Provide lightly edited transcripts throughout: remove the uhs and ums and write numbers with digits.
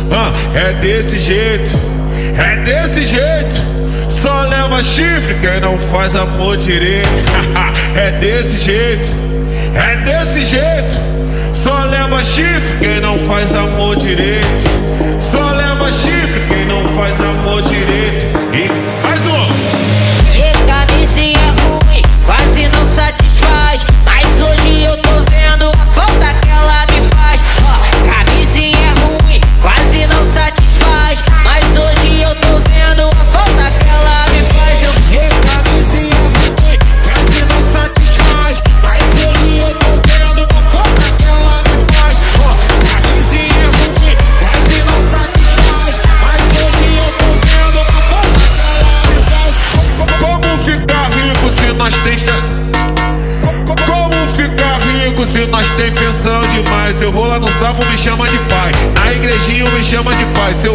É desse jeito, é desse jeito. Só leva chifre quem não faz amor direito. É desse jeito, é desse jeito. Só leva chifre quem não faz amor direito. Só leva chifre quem não faz amor direito. E mais um. Camisinha ruim, quase não satisfaz. Mas hoje eu tô vendo a falta que ela me faz. Camisinha ruim, quase não satisfaz. Mas hoje eu tô vendo a falta que ela me faz. Camisinha ruim, quase não satisfaz. Mas hoje eu tô vendo a falta que ela me faz. Camisinha ruim, quase não satisfaz. Mas hoje eu tô vendo a falta que ela me faz. Como ficar rico se nós tem... Como ficar rico se nós tem pensão demais? Se eu vou lá no sapo me chama de pai, na igrejinha me chama de pai. Se eu...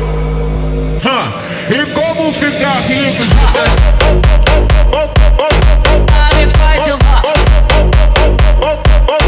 E como ficar rico se nós... Ela me faz eu